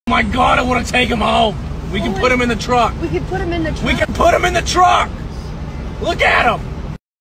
my God, I want to take him home. We can put him in the truck. We can put him in the truck. We can put him in the truck. Look at him.